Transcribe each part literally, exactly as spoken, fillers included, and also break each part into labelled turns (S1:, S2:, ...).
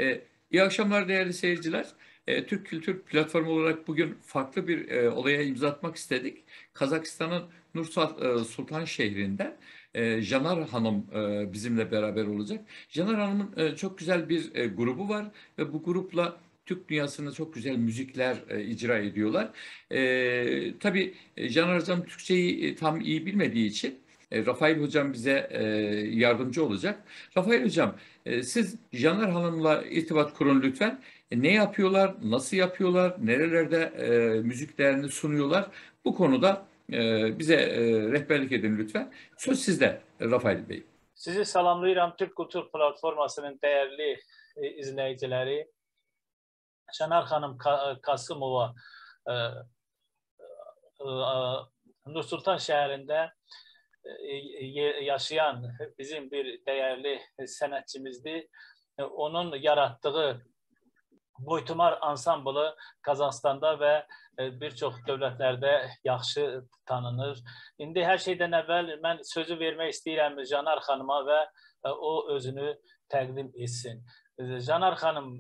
S1: E, iyi akşamlar değerli seyirciler. E, Türk Kültür Platformu olarak bugün farklı bir e, olaya imza atmak istedik. Kazakistan'ın Nur Sultan şehrinde e, Janar Hanım e, bizimle beraber olacak. Janar Hanım'ın e, çok güzel bir e, grubu var ve bu grupla Türk dünyasında çok güzel müzikler e, icra ediyorlar. E, tabii e, Janar Hocam Türkçeyi e, tam iyi bilmediği için e, Rafael Hocam bize e, yardımcı olacak. Rafael Hocam, e, siz Janar Hanım'la irtibat kurun lütfen. E, ne yapıyorlar, nasıl yapıyorlar, nerelerde e, müziklerini sunuyorlar? Bu konuda e, bize e, rehberlik edin lütfen. Söz sizde Rafael Bey.
S2: Sizi salamlayıram Türk Kültür Platformasının değerli e, izleyicileri. Janar Hanım Kasımova e, e, Nur Sultan şehrinde yaşayan bizim bir değerli sanatçımızdı. Onun yarattığı Boytumar ansamblı Kazakistan'da ve birçok dövlətlerde yaxşı tanınır. İndi her şeyden evvel ben sözü vermek istəyirəm Janar Hanıma ve o özünü təqdim etsin. Janar Hanım,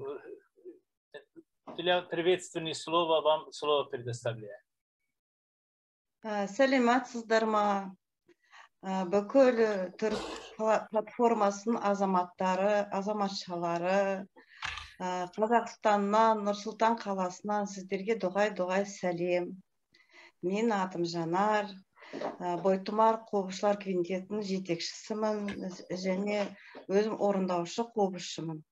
S2: для приветственных слов вам слово предоставляю.
S3: Сәлеметсіздер ма? Бүкіл Түрк платформасының азаматтары, азаматшалары, Қазақстаннан, Нұр-Сұлтан қаласынан сіздерге доғай-доғай сәлем. Мен атым Жанар, Бойтұмар қобызшылар квинтетінің жетекшісімін және өзім орындаушы қобызшымын.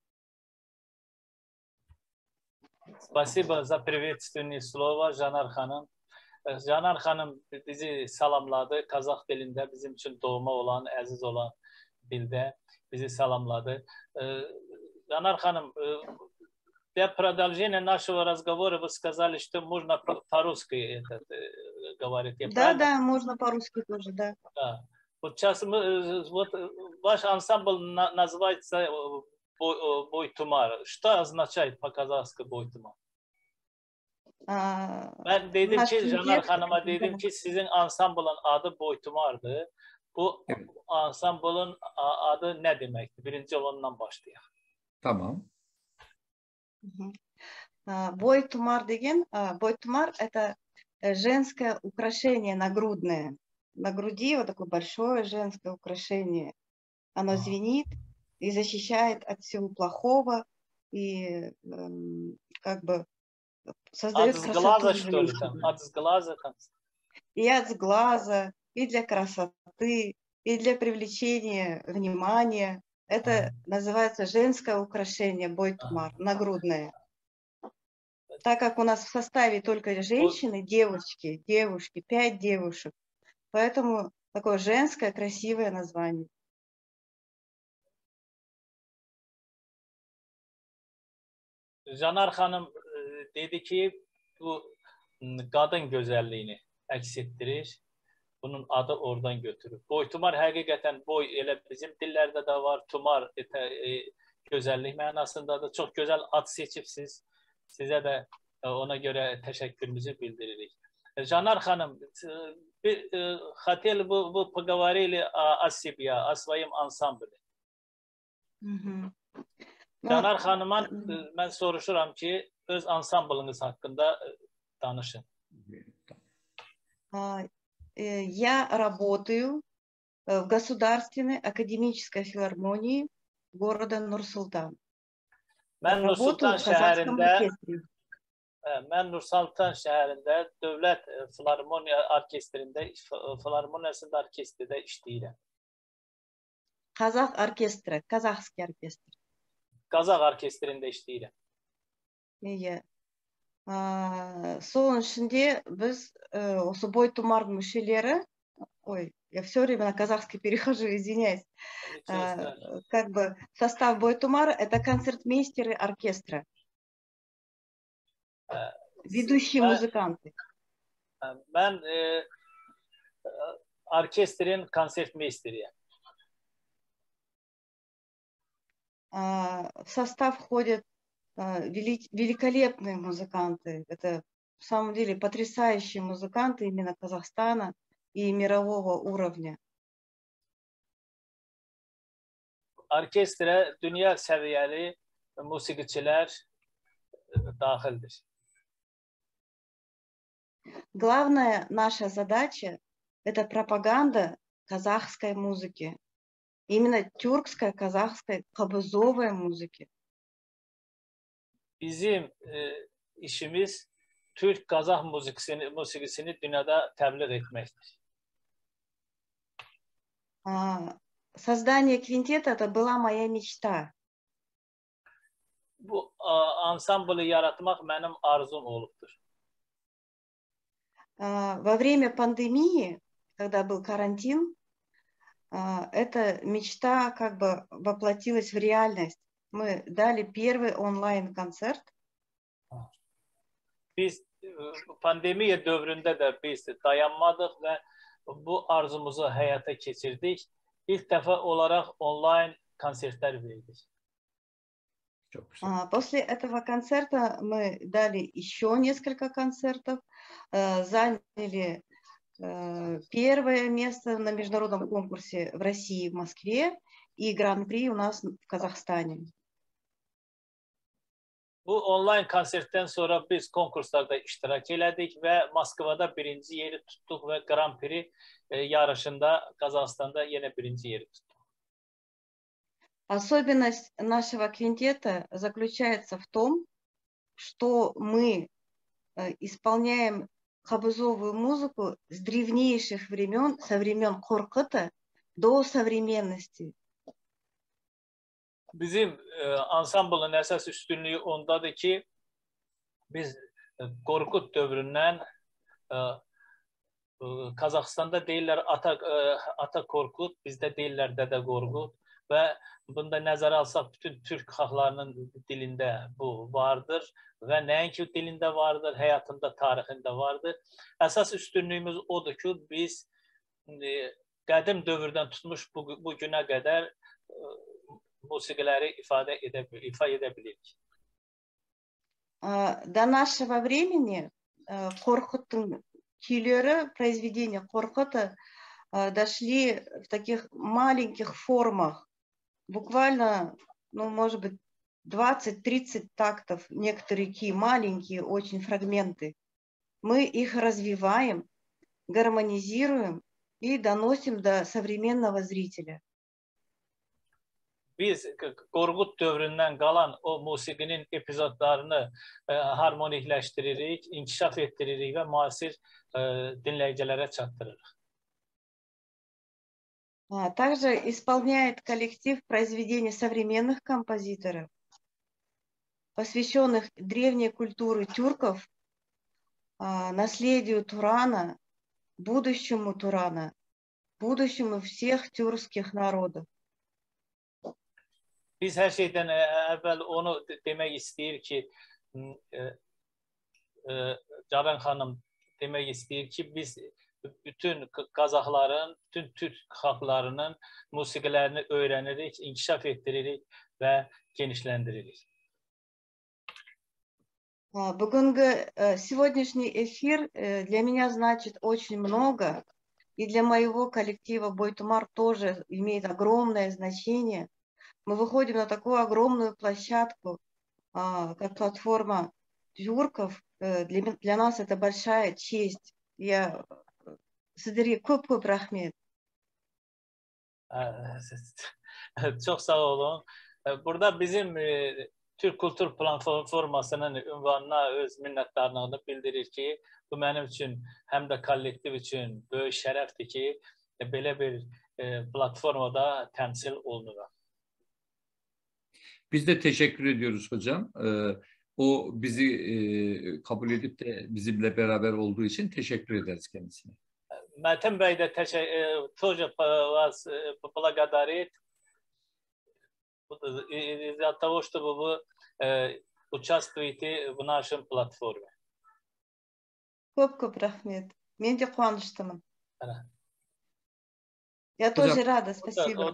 S2: Спасибо за приветственные слова, Janar Hanım. Janar Hanım bizi salamladı. Kazak dilinde bizim için doğma olan, aziz olan dilde bizi salamladı. Janar Hanım, для продолжения нашего разговора вы сказали, что можно по-русски говорить.
S3: Да, да, можно по-русски тоже, да.
S2: Да. Вот сейчас мы, вот ваш ансамбль называется Boytumar. Что означает по-казахски Boytumar? Ben dedim ki, Janar Hanım'a dedim ki sizin ansamblın adı Boytumar'dı. Bu evet. Ansamblın adı ne demekti? Birinci ondan başlayalım.
S1: Tamam.
S3: Бойтумар деген, Бойтумар это женское украшение нагрудное. На груди вот такое большое женское украшение. Оно звенит и защищает от всего плохого и как бы создает
S2: от
S3: красоту.
S2: Глаза, что ли, там? От сглаза там?
S3: И от сглаза, и для красоты, и для привлечения внимания. Это называется женское украшение Бойтумар, нагрудное. Так как у нас в составе только женщины, девочки, девушки, пять девушек, поэтому такое женское красивое название.
S2: Janar Hanım dedi ki bu kadın güzelliğini əks ettirir. Bunun adı oradan götürür. Boytumar həqiqətən boy elə bizim dillərdə də var. Tumar e, e, gözəllik mənasındadır. Çox gözəl ad seçibsiz. Sizə də e, ona görə təşəkkürümüzü bildiririk. Janar Hanım, хотели бы вы поговорили о себе, о своем ансамбле. Janar Hanım'a mən soruşuram ki, öz ansamblınız haqqında danışın.
S3: Я работаю в Государственной академической филармонии города Нур-Султан.
S2: Mən Nur-Sultan şəhərində mən Nur-Sultan şəhərində Dövlət Filarmoniya orkestrində, Filarmoniyasında orkestrdə işləyirəm.
S3: Kazak orkestri, Kazakski orkestr.
S2: Kazak orkestrində işləyirəm.
S3: İyi. Соның ішінде біз осы Бойтумардың мүшелері, ой, я все время на казахский перехожу, извиняюсь, как бы состав Бойтумара это концертмейстеры оркестра, ведущие музыканты.
S2: Ben e, orkestrin konsertmeisteriyim.
S3: В состав входят великолепные музыканты. Это в самом деле потрясающие музыканты именно Казахстана и мирового уровня.
S2: Orkestra dünya səviyyəli musiqiçilər daxildir.
S3: Главная наша задача – это пропаганда казахской музыки. Именно тюркской, казахской, кобызовой музыки.
S2: Bizim e, işimiz Türk Kazak musiqisini, musiqisini dünyada təbliğ etməkdir.
S3: А, Создание квинтета – это была моя мечта.
S2: Bu ansamblı yaratmaq mənim arzum olubdur.
S3: А, Во время пандемии, когда был карантин, а, эта мечта как бы воплотилась в реальность. Мы дали первый онлайн-концерт.
S2: Biz pandemiya dövründə də biz dayanmadıq və bu arzumuzu həyata keçirdik. İlk dəfə olaraq onlayn konsertlər verdik.
S1: Çok güzel.
S3: А, После этого концерта мы дали еще несколько концертов, э, заняли э, первое место на международном конкурсе в России, в Москве, и гран-при у нас в Казахстане.
S2: Bu onlayn konsertdən sonra biz konkurslarda iştirak elədik və Moskvada birinci yeri tutduq və Grand Prix e, yarışında Qazaxstanda yenə birinci yeri tutduq.
S3: Особенность нашего квинтета заключается в том, что мы э, исполняем кобызовую музыку с древнейших времен, со времен Коркыта до современности.
S2: Bizim e, ansamblın əsas üstünlüyü ondadır ki, biz e, Qorqud dövründən e, e, Qazaxstanda deyirlər Ata, e, Ata Qorqud, bizdə deyirlər Dədə Qorqud və bunda nəzərə alsaq bütün türk xalqlarının dilində bu vardır və nəinki dilində vardır, həyatında, tarixində vardır. Əsas üstünlüyümüz odur ki, biz e, qədim dövrdən tutmuş bu, bu günə qədər e, musiqiləri ifadə edə, ifa edə bilirik.
S3: До нашего времени Коркыттың күйлері, произведения Коркыта дошли в таких маленьких формах, буквально, ну, может быть, двадцать-тридцать тактов, некоторые ки маленькие, очень фрагменты. Мы их развиваем, гармонизируем и доносим до современного зрителя.
S2: Biz Qorqud dövründən qalan o musiqinin epizodlarını e, harmonikləşdiririk, inkişaf etdiririk və müasir e, dinləyicilərə çatdırırıq.
S3: Также исполняет коллектив произведений современных композиторов, посвященных древней культуре тюрков, наследию Турана, будущему Турана, будущему всех тюркских народов.
S2: Biz hər şeydən əvvəl onu demək istəyir ki, e, e, Caran xanım demək istəyir ki, biz bütün Qazaxların, bütün Türk xalqlarının musiqilərini öyrənirik, inkişaf etdiririk və genişləndiririk.
S3: Бүгінгі, сегодняшний эфир для меня значит очень много, и для моего коллектива Бойтумар тоже имеет огромное значение. Мы выходим на такую огромную площадку, как платформа тюрков. Для, для нас это большая честь. Я Сидри, көп-көп рахмет.
S2: Çox sağ olun. Burada bizim e, Türk Kultur Platformasının ünvanına öz minnətdarlığını bildirir ki, bu mənim üçün həm də kollektiv üçün böyük şərəfdir ki, belə bir e, platformada təmsil olunuram.
S1: Biz de teşekkür ediyoruz hocam. Ee, o bizi e, kabul edip de bizimle beraber olduğu için teşekkür ederiz kendisine.
S2: Мэтэн bəy də тоже вас благодарит из-за того, что вы участвуете в нашем платформе.
S3: Көп-көп рахмет. Мен де қуаныштымын. Я тоже рада, спасибо.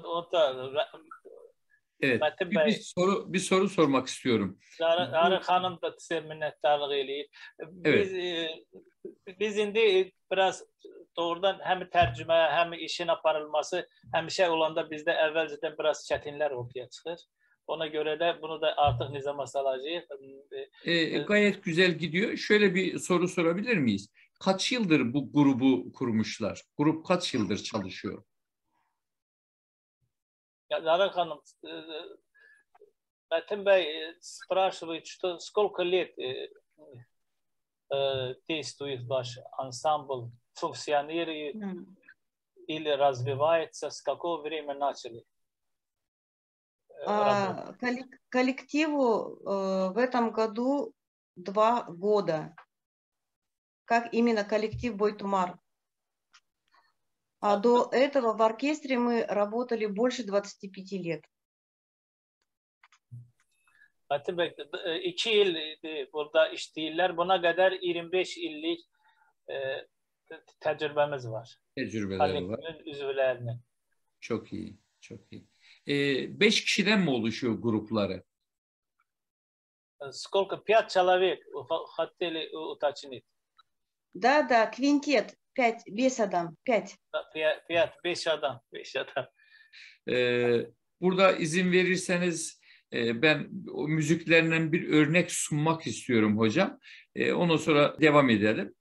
S1: Evet, bir, bir soru bir soru sormak istiyorum.
S2: Arı xanım da sizə minnətdarlıq eləyir. Biz evet. biz indi biraz doğrudan həm tərcümə, həm işin aparılması həmişə olanda bizdə əvvəlcədən biraz çətinlər ortaya çıxır. Ona göre de bunu da artık nizama salacağız.
S1: E, gayet güzel gidiyor. Şöyle bir soru sorabilir miyiz? Kaç yıldır bu grubu kurmuşlar? Grup kaç yıldır çalışıyor?
S2: Zara Hanım, Metin Bey спрашивает, что сколько лет действует ваш ансамбль, функционирует или развивается, с какого времени начали работать?
S3: Коллективу в этом году два года, как именно коллектив Бойтумар. А до этого в оркестре мы работали больше двадцати пяти лет.
S2: Metin Bey, iki yıl burada işleyirler. Buna kadar yirmi beş illik e, tecrübemiz var.
S1: Tecrübeleri var.
S2: Üzvlerinin.
S1: Çok iyi, çok iyi. E, beş kişiden mi oluşuyor grupları?
S2: Сколько? Пять человек хотели уточнить.
S3: Да, да, квинтет. Пять, без адам. Пять.
S2: Пять, beş adam. Beş adam.
S1: E, burada izin verirseniz e, ben o müziklerinden bir örnek sunmak istiyorum hocam. E, ondan sonra devam edelim.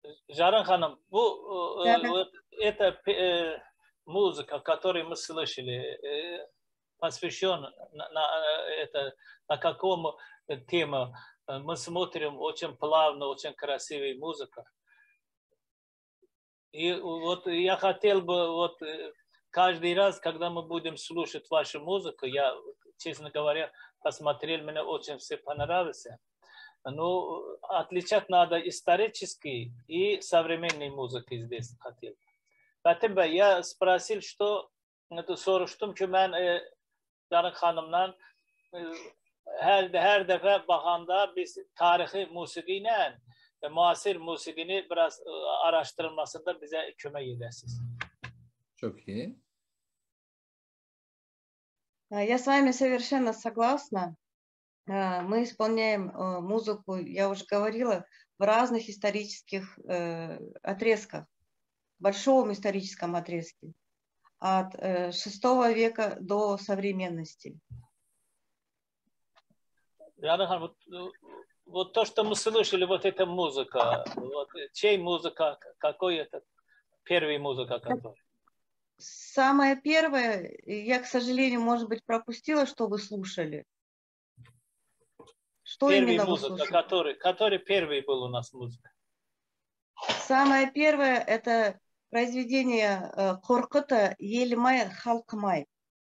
S2: Жарын Hanım, bu
S3: Да,
S2: э,
S3: да.
S2: вот эта э, музыка, которую мы слышали, э, посвящен на, на, это, на какому тему? Мы смотрим очень плавно, очень красивая музыка. И вот я хотел бы вот каждый раз, когда мы будем слушать вашу музыку, я, честно говоря, посмотрел, мне очень все понравилось. Но отличать надо исторический и современной музыки здесь хотел. Zaten ben ya sпросил, что это soruştum ki ben e, Canın Hanım'dan e, her her defa bakanda biz tarihi musikiyle e, muasir musikini biraz e, araştırılmasında bize kömek edersiniz.
S1: Çok iyi.
S3: А, Я с вами совершенно согласна. А, Мы исполняем э, музыку, я уже говорила, в разных исторических э, отрезках, в большом историческом отрезке, от э, шестого века до современности.
S2: Canın Hanım, вот то, что мы слышали, вот эта музыка, вот, чей музыка, какой это первый музыка, который?
S3: Самое первое, я, к сожалению, может быть, пропустила, что вы слушали. Что
S2: Первый
S3: именно вы
S2: музыка,
S3: слушали?
S2: который, который первый был у нас музыка?
S3: Самое первое – это произведение э, Коркыта «Елмай Халкмай».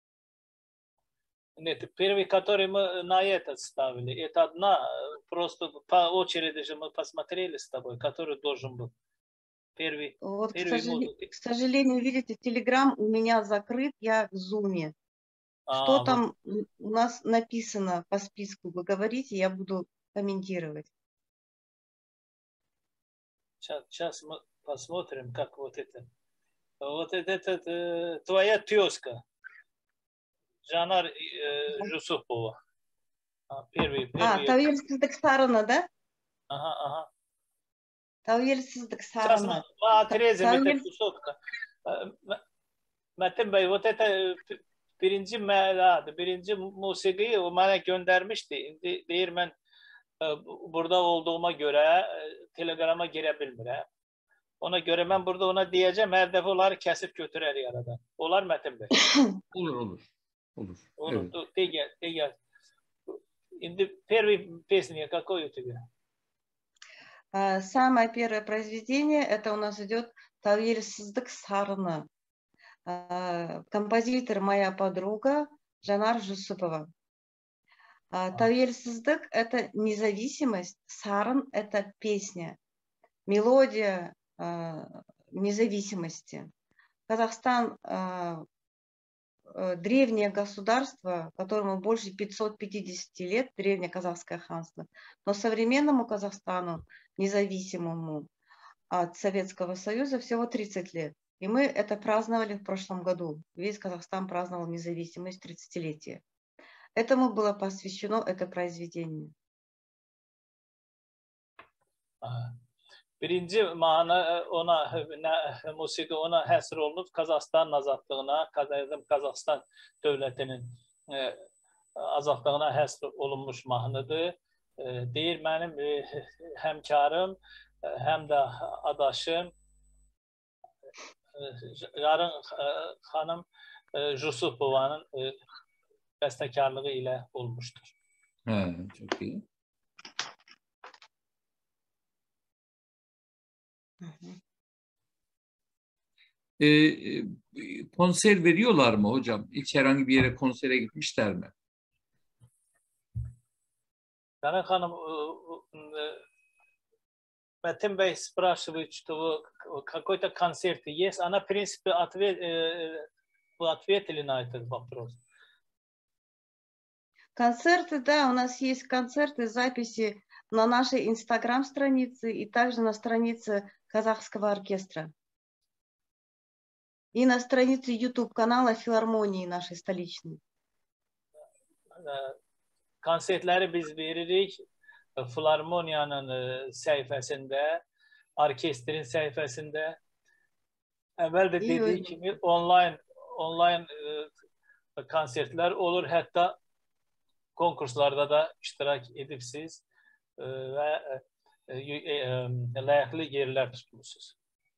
S2: Нет, первый, который мы на этот ставили, это одна, просто по очереди же мы посмотрели с тобой, который должен был. Первый,
S3: Вот, к,
S2: первый
S3: сожалению,
S2: музыка.
S3: к сожалению, видите, Телеграм у меня закрыт, я в Зуме. Что
S2: А, вот.
S3: там у нас написано по списку, вы говорите, я буду комментировать.
S2: Сейчас, сейчас мы посмотрим, как вот это. Вот это, это, это твоя тезка, Жанар э, Жусупова. А, первый, первый.
S3: А, Тауельсыздык Сарына, да?
S2: Ага, ага.
S3: Тауельсыздык
S2: Сейчас мы
S3: Сарына.
S2: отрезим
S3: Tavil-
S2: этот кусок. Metin Bey, вот это birinci məladı, birinci musiqiyi o mənə göndərmişdi. İndi deyir mən burada olduğuma görə Telegrama girə bilmirəm. Ona göre ben burada ona diyeceğim, her defa onları kesip götürer yaradan. Olar Metin Bey.
S1: Olur olur. Olur.
S2: Olur.
S1: Evet.
S2: De gel, de gel. Şimdi первый песня какой у тебя?
S3: А, Самое первое произведение, это у нас идет Тауельсыздык Сарына. А, Композитор моя подруга Жанар Жусупова. А, Тауельсыздык – это независимость, Сарын – это песня, мелодия а, независимости. Казахстан а, а, древнее государство, которому больше пятьсот пятьдесят лет, древнее казахское ханство. Но современному Казахстану, независимому от Советского Союза, всего тридцать лет. И мы это праздновали в прошлом году. Весь Казахстан праздновал независимость, тридцатилетие. Этому было посвящено это произведение.
S2: Birinci mahnı ona, musiki ona həsr olunub Kazakıstan azadlığına, Kazakıstan dövlətinin azadlığına həsr olunmuş mahnıdır. Deyir mənim həmkarım, həm də adaşım Yarın Hanım Jusupovanın bəstəkarlığı ilə olmuşdur.
S1: Ha, çok iyi. Ee, konser veriyorlar mı hocam? Hiç herhangi bir yere konsere gitmişler mi?
S2: Yarın Hanım Metin Bey спрашивает, что какой-то концерт есть. Она, в принципе, ответ, вы ответили на этот вопрос.
S3: Концерты, да, у нас есть концерты, записи на нашей инстаграм-странице и также на странице казахского оркестра. И на странице YouTube-канала филармонии нашей столичной.
S2: Konsertleri biz veririk. Filarmoniyanın səhifəsində, orkestrin səhifəsində. Əvvəl də dediyi kimi online online konsertlər olur. Hətta konkurslarda da iştirak edibsiz və layıklı yerler tutmuşsunuz.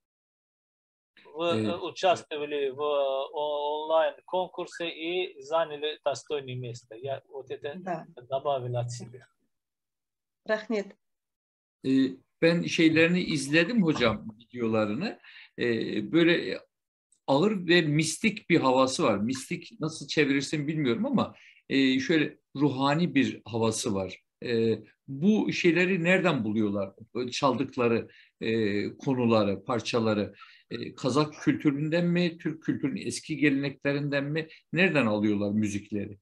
S2: Вы
S1: Ee,
S2: участвовали в онлайн конкурсе и заняли достойное место. Я вот это
S3: Да.
S2: добавил от себя.
S3: Рахмет.
S1: e, ben şeylerini izledim hocam, videolarını. E, böyle ağır ve mistik bir havası var. Mistik nasıl çevirirsin bilmiyorum ama e, şöyle ruhani bir havası var. E, bu şeyleri nereden buluyorlar? Böyle çaldıkları e, konuları, parçaları e, Kazak kültüründen mi, Türk kültürünün eski geleneklerinden mi? Nereden alıyorlar müzikleri?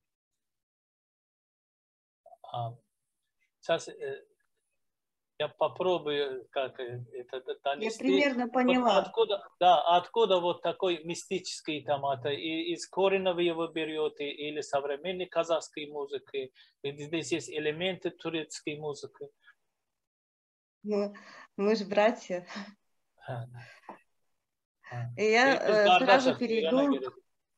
S2: Сейчас я попробую как это
S3: Я
S2: донести.
S3: примерно
S2: Вот
S3: поняла.
S2: откуда, да, откуда вот такой мистический там, это из коренного его берете или современной казахской музыки, или здесь есть элементы турецкой музыки.
S3: Ну, мы же братья.
S2: Ha. Ha.
S3: И я
S2: Biz
S3: э, сразу
S2: kardeşiz, yana
S3: перейду,
S2: gerek.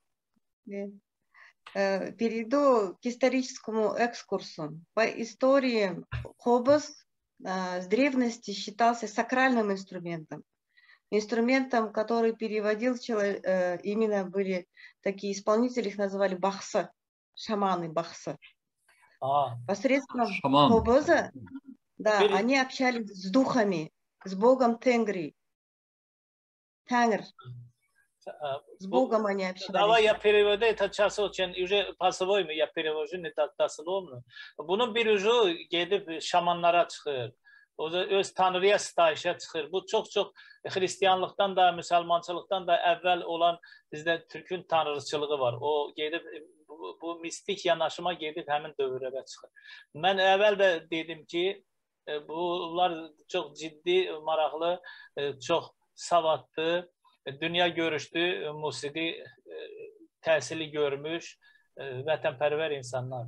S3: э, перейду к историческому экскурсу. По истории хобос э, с древности считался сакральным инструментом. Инструментом, который переводил человек, э, именно были такие исполнители, их называли бахсы, шаманы бахсы.
S2: Aa,
S3: Посредством
S1: Şaman.
S3: хобоза, да,
S2: Пере-
S3: они общались с духами, с богом Тенгри. Тангр,
S2: а,
S3: с
S2: bu-
S3: богом они
S2: Давай
S3: общались.
S2: я переведу это час очень, уже по-своему я перевожу, не так дословно. Bunun bir ucu gedib şamanlara çıxır. O da öz tanrıya sitayişə çıxır. Bu çox çox Hristiyanlıqdan da, müsəlmançılıqdan da əvvəl olan bizdə Türkün tanrıçılığı var. O gedib bu, bu mistik yanaşıma gedib həmin dövrə çıxır. Mən əvvəl də dedim ki, bunlar çox ciddi, maraqlı, çox savadlı, dünya görüşlü, musiqi təhsili görmüş, vətənpərvər insanlar.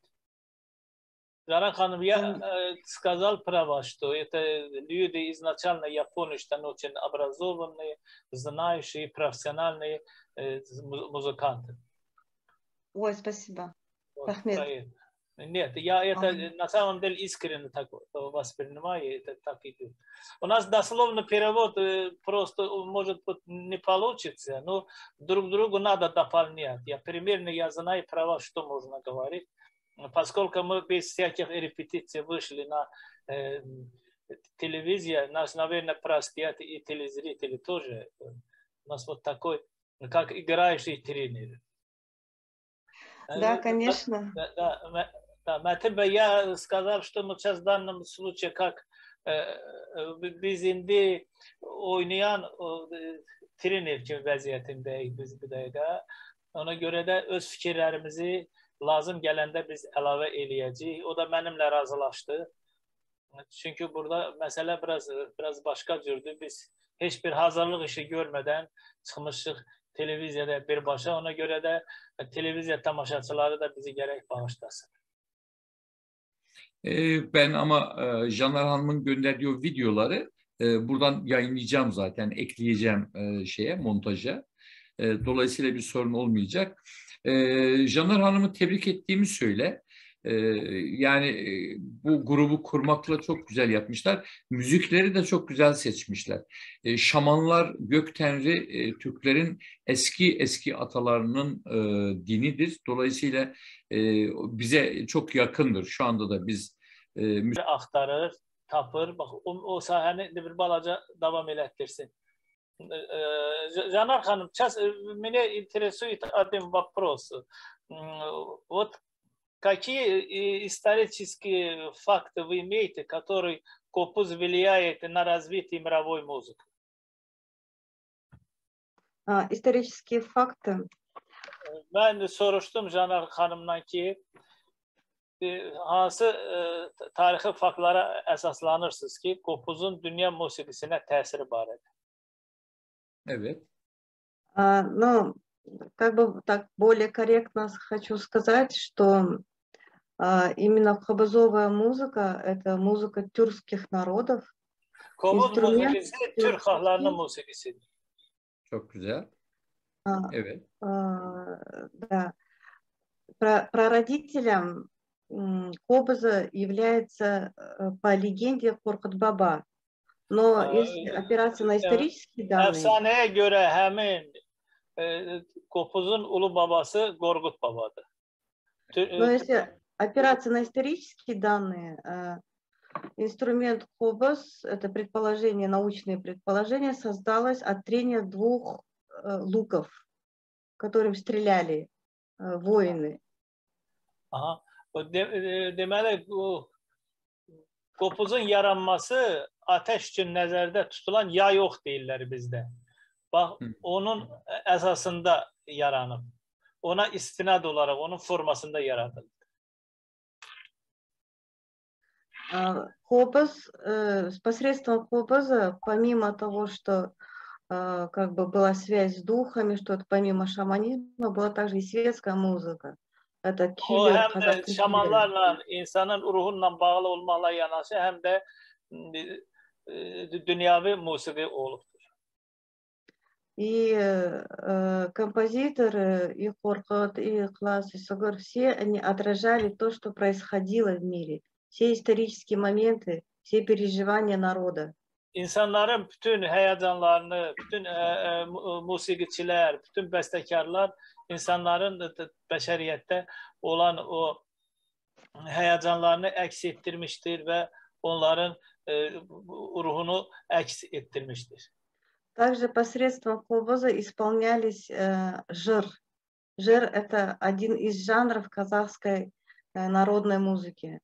S2: Жара ханым, я э, сказал право, что это люди изначально, я понял, что они очень образованные, знающие, профессиональные э, музыканты.
S3: Ой, спасибо.
S2: Вот,
S3: Ахмед.
S2: про это. Нет, я это
S3: Ага.
S2: на самом деле искренне так воспринимаю, это так идет. У нас дословно перевод э, просто может быть не получится, но друг другу надо дополнять. Я примерно я знаю права, что можно говорить. Поскольку мы без всяких репетиций вышли на э, телевизию, нас, наверное, простят и телезрители тоже. У нас вот такой, как играющий тренер.
S3: Да, конечно.
S2: Да, да, да, Metin Bey, я сказал, что мы сейчас в данном случае как э, biz indi oynayan o, e, trener kimi vəziyyətindəyik biz bu dəqiqə. Ona görə də öz fikirlərimizi lazım gələndə biz əlavə eləyəcəyik. O da mənimlə razılaşdı. Çünki burada məsələ biraz biraz başqa cürdür. Biz heç bir hazırlıq işi görmədən çıxmışıq televiziyada birbaşa. Ona görə də televiziya tamaşaçıları da bizi gərək bağışlasın.
S1: Ee, ben ama e, Caner Hanım'ın gönderdiği o videoları e, buradan yayınlayacağım zaten, ekleyeceğim e, şeye, montaja. E, dolayısıyla bir sorun olmayacak. E, Caner Hanım'ı tebrik ettiğimi söyle. E, yani e, bu grubu kurmakla çok güzel yapmışlar. Müzikleri de çok güzel seçmişler. E, şamanlar, gök tenri e, Türklerin eski eski atalarının e, dinidir. Dolayısıyla e, bize çok yakındır. Şu anda da biz e,
S2: Axtarır, tapır. Bax, o, o sahəni bir balaca davam elətdirsin. Жанар ханым, сейчас меня интересует один вопрос. Вот какие исторические факты вы имеете, которые Копуз влияет на развитие мировой музыки?
S3: А, исторические факты.
S2: Ben soruştum Caner xanımdan ki, hansı tarixi faktlara əsaslanırsınız ki, Kopuzun dünya musiqisinə təsiri barədə?
S1: Evet.
S3: А, ну, как бы так более корректно хочу сказать, что а, именно хобозовая музыка – это музыка тюркских народов.
S2: Kopuz
S3: İnstrument-
S2: musiqisi Türk xalqlarının musiqisidir.
S1: Çok güzel.
S3: А,
S1: Evet.
S3: а, да. Про, прародителем Кобоза является по легенде Коркут-Баба. Но если опираться на исторические данные...
S2: Efsaneye göre hemin e, Kopuz'un ulu babası Gorgut Baba'dır.
S3: Но если опираться на исторические данные, инструмент Кобоз, это предположение, научные предположения, создалось от трения двух луков, которым стреляли воины.
S2: Aha. De, deməli bu Kopuzun yaranması ateş üçün nəzərdə tutulan yay ox deyirlər bizdə. Bax, onun əsasında yaranıb. Ona istinad olaraq onun formasında yaradıldı.
S3: Кобоз, с посредством Кобоза, помимо того, что как бы была связь с духами, что помимо шаманизма была также и светская музыка. Это
S2: killer, o hem de şamanlarla, insanın ruhunla bağlı olmakla yanaşı hem de dünyavi musiki olubdur.
S3: И э, композиторы, и Коркут, и Класс, и Сугур, все они отражали то, что происходило в мире, все исторические моменты, все переживания народа.
S2: İnsanların bütün heyecanlarını, bütün e, e, musiqiçilər, bütün bəstəkarlar insanların bəşəriyyətdə olan o heyecanlarını əks etdirmişdir və onların e, ruhunu əks etdirmişdir.
S3: Также посредством Кобоза исполнялись э, жыр. Жыр – это один из жанров казахской э, народной музыки.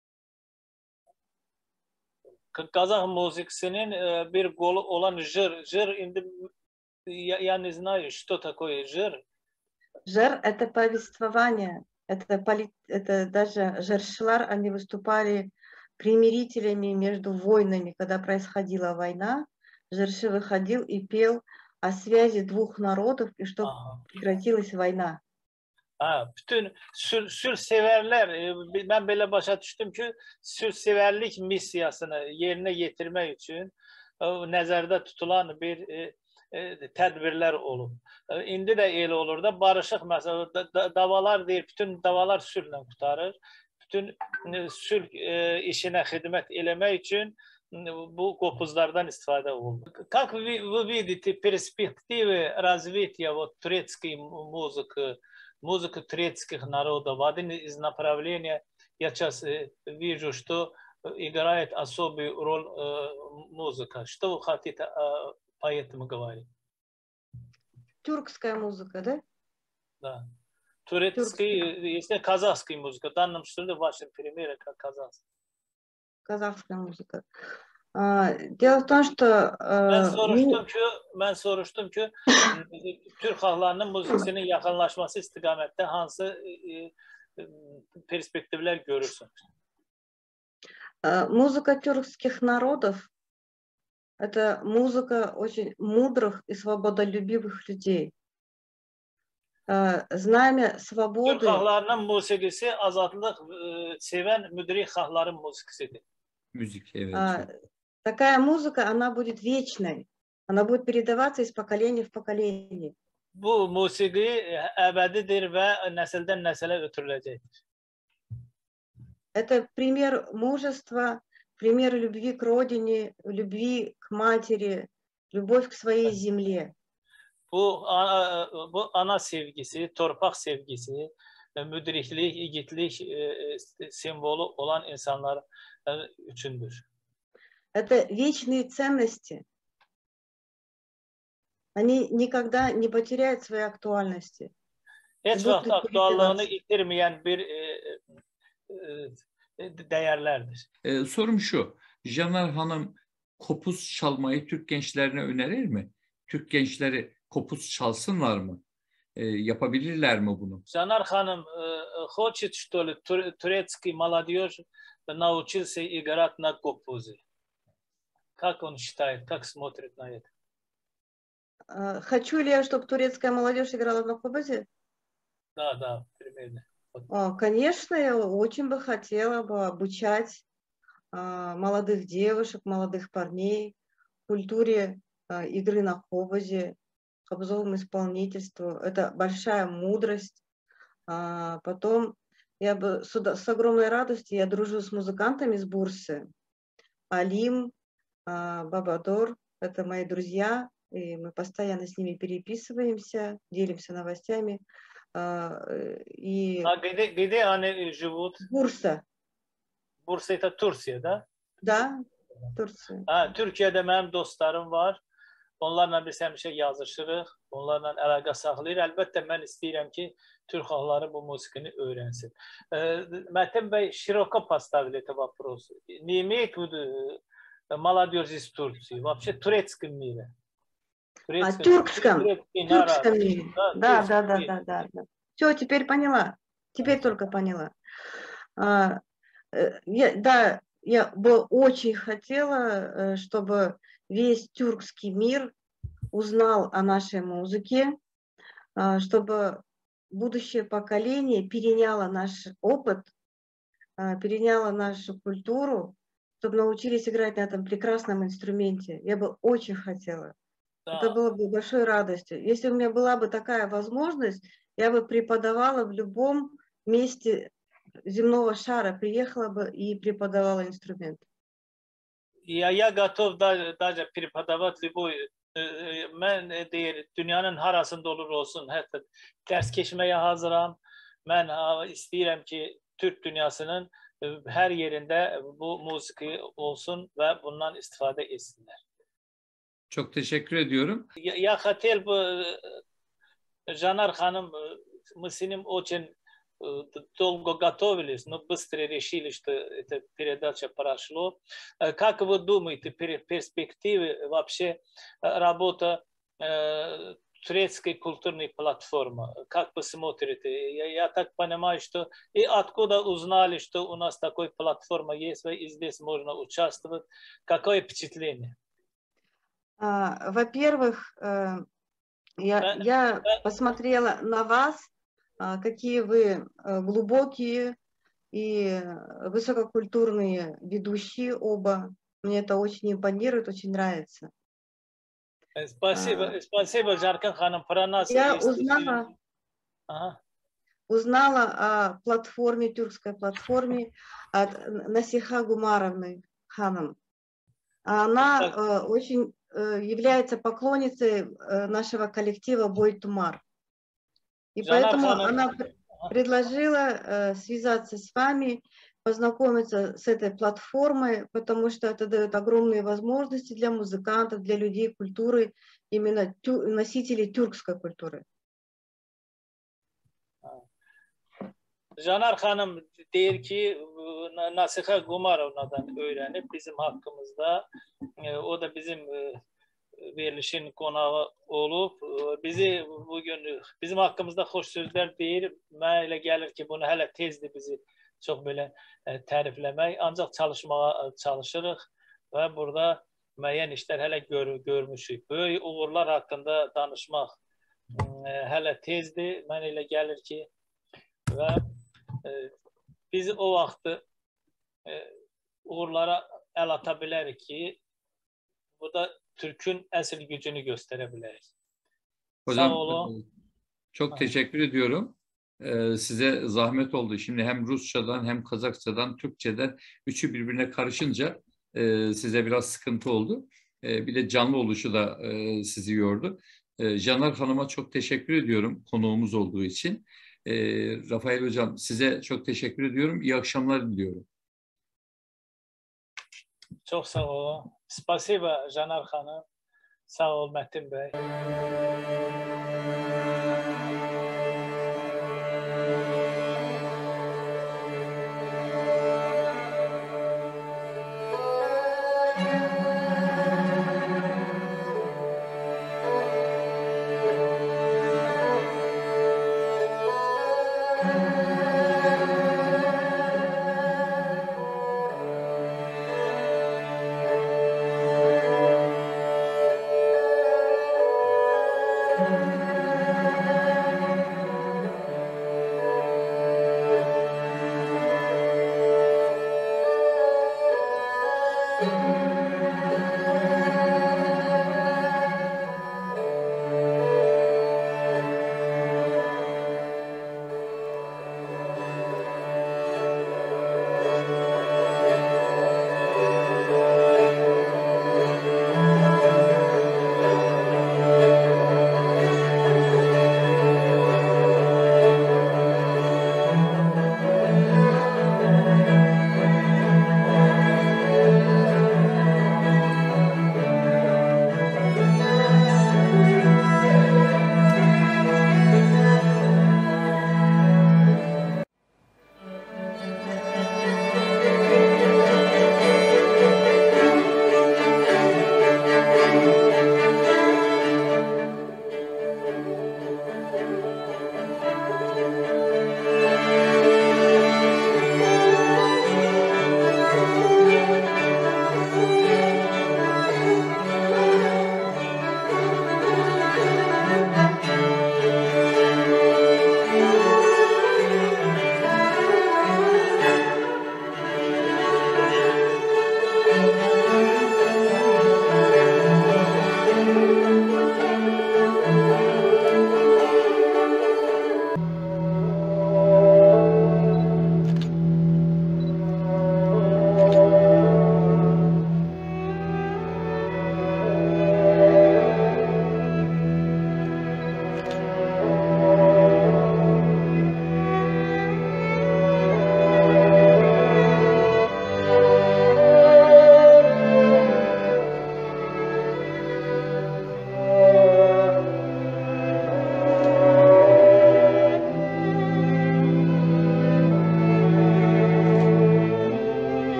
S2: Kazak müziğinin bir kolu olan jır. Jır indi я не знаю, что такое жыр.
S3: Жыр – это повествование, это, поли, это даже жыршылар, они выступали примирителями между войнами, когда происходила война. Жыршы выходил и пел о связи двух народов и что прекратилась война.
S2: Ha, bütün sür, sülh severler, ben böyle başa düştüm ki sülh severlik misyasını yerine getirmek için nəzərdə tutulan bir e, e, tədbirlər olub. E, indi də elə olur da barışıq məsələ da, davalar deyir, bütün davalar sülhlə qutarır. Bütün e, sülh e, işinə xidmət eləmək üçün bu kopuzlardan istifadə olunur. Как вы, вы видите перспективы развития вот турецкой музыки, музыка турецких народов? Один из направлений, я сейчас вижу, что играет особую роль э, музыка. Что вы хотите э, по этому говорить?
S3: Тюркская музыка, да?
S2: Да. Турецкий, если казахская музыка, в данном случае ваши примеры как казахская.
S3: Казахская музыка. Дело в том, что...
S2: Ben soruştum ki, ben soruştum ki Türk halklarının müziğinin yaxınlaşması istiqamətdə hansı e, e, perspektivlər görürsün?
S3: Музыка тюркских народов – это музыка очень мудрых и свободолюбивых людей. Знамя свободы...
S2: Türk halklarının musiqisi azadlıq sevən müdrik xalqların musiqisidir.
S1: Müzik, evet.
S3: Такая музыка, она будет вечной. Она будет передаваться из поколения в поколение.
S2: Bu musiqi əbədidir və nəsildən nəsilə ötürüləcəkdir.
S3: Это пример мужества, пример любви к родине, любви к матери, любовь к своей земле.
S2: Bu ana, bu ana sevgisi, torpaq sevgisi, müdriklik, igidlik simvolu olan insanlar üçündür.
S3: Это вечные ценности. Они никогда не потеряют своей актуальности.
S2: Heç vaxt aktuallığını itirməyən bir e, e, değerlerdir.
S1: E, sorum şu, Caner Hanım kopuz çalmayı Türk gençlerine önerir mi? Türk gençleri kopuz çalsınlar mı? E, yapabilirler mi bunu?
S2: Caner Hanım хочет, что ли, турецкий молодежь научился играть на копузе? Как он считает, как смотрит на это?
S3: Хочу ли я, чтобы турецкая молодежь играла на кобозе?
S2: Да, да, примерно.
S3: Конечно, я очень бы хотела бы обучать молодых девушек, молодых парней культуре игры на кобозе, кобзовому исполнительству. Это большая мудрость. Потом Я бы с, уда- с огромной радостью, я дружу с музыкантами с Бурсы. Алим, а, Бабадор, это мои друзья, и мы постоянно с ними переписываемся, делимся новостями. А, э, И
S2: Ha, gide, gide hani живут.
S3: Бурса,
S2: Bursa'da Türkiye'de.
S3: да, Турция.
S2: Ha, Türkiye'de benim dostlarım var. Onlarla biz həmişə yazışırıq. Onlarla əlaqə saxlayır. Əlbəttə mən istəyirəm ki, Türk halkları bu musiqini öyrənsin. Mətin bəy, широко поставили этот вопрос. Не имеет в виду молодежь из Турции, вообще в турецком мире.
S3: А тюркском,
S2: турецкий
S3: тюркском
S2: народ.
S3: мире.
S2: Да,
S3: Да,
S2: турецкий
S3: да, да,
S2: мир.
S3: да, да, да. Все, теперь поняла. Теперь только поняла. А, э, я, да, я бы очень хотела, э, чтобы весь тюркский мир узнал о нашей музыке, а, чтобы будущее поколение переняло наш опыт, а, переняло нашу культуру, чтобы научились играть на этом прекрасном инструменте. Я бы очень хотела. Это
S2: Да.
S3: было бы большой радостью. Если у меня была бы такая возможность, я бы преподавала в любом месте земного шара, приехала бы и преподавала инструмент.
S2: Ya, ya готов da, даже преподавать любой, e, e, mən e, deyir, dünyanın harasında olur olsun, hətta dərs keçməyə hazıram. Mən ha, istəyirəm ki, Türk dünyasının e, hər yerində bu musiqi olsun və bundan istifadə etsinlər.
S1: Çok teşekkür ediyorum.
S2: Я, я хотел бы, Жанар ханым, мы с ним очень долго готовились, но быстро решили, что эта передача прошло. Как вы думаете, перспективы вообще работа э, турецкой культурной платформы? Как вы смотрите? Я, я так понимаю, что и откуда узнали, что у нас такой платформа есть, и здесь можно участвовать. Какое впечатление?
S3: А, во-первых, э, я, я посмотрела на вас, а, какие вы э, глубокие и высококультурные ведущие оба. Мне это очень импонирует, очень нравится.
S2: Спасибо,
S3: А,
S2: спасибо, Жаркан ханым. Про нас
S3: Я
S2: есть...
S3: узнала,
S2: Ага.
S3: узнала о платформе, тюркской платформе от Насиха Гумаровны ханым. Она э, очень э, является поклонницей э, нашего коллектива Бойтумар. И
S2: Жанар
S3: поэтому
S2: ханым...
S3: она предложила э, связаться с вами, познакомиться с этой платформой, потому что это дает огромные возможности для музыкантов, для людей культуры, именно тю, носителей тюркской культуры.
S2: Canar xanım deyir ki, Nasiha Gumarovnadan öğrenip bizim hakkımızda, o da bizim verilişin konağı olub, bizi bugün bizim hakkımızda xoş sözlər deyir. Mənə elə gəlir ki, bunu hələ tezdir bizi çox belə tərifləmək. Ancaq çalışmağa çalışırıq və burada müəyyən işlər hələ gör, görmüşük. Böyük uğurlar haqqında danışmaq hələ tezdir. Mənə elə gəlir ki, və biz o vaxtı uğurlara əl ata bilərik ki, bu da Türk'ün əsl gücünü göstərə bilərik.
S1: Hocam,
S2: Sağ olun.
S1: Çok teşekkür ediyorum. Ee, size zahmet oldu. Şimdi hem Rusçadan hem Kazakçadan, Türkçeden üçü birbirine karışınca e, size biraz sıkıntı oldu. E, bir de canlı oluşu da e, sizi yordu. E, Caner Hanım'a çok teşekkür ediyorum konuğumuz olduğu için. E, Rafael Hocam, size çok teşekkür ediyorum. İyi akşamlar diliyorum.
S2: Çok sağ olun. Spasiba Caner Hanım. Sağ ol Mətin Bey.
S4: Thank you.